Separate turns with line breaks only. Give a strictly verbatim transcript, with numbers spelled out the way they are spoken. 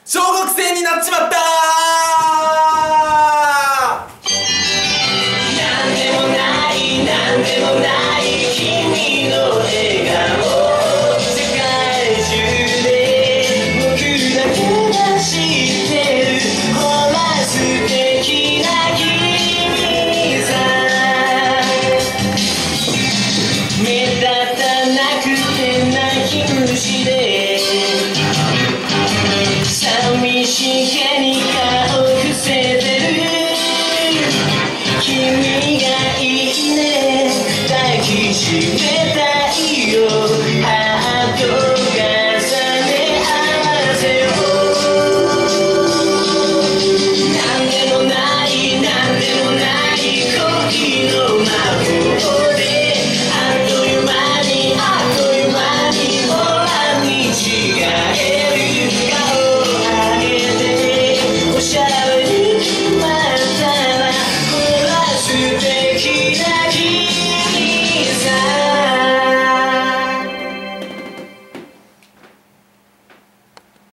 小学生になっちまったー。なんでもないなんでもない君の笑顔、世界中で僕だけが知ってる。ほら素敵な君さ、目立たなくて泣き虫で寂しげに顔伏せてる。君がいいね、抱きしめたいよ。ハート重ね合わせよう。なんでもないなんでもない恋の魔法で、あっという間にあっという間にほら見違える。顔おしゃれに決まったら、ほら素敵な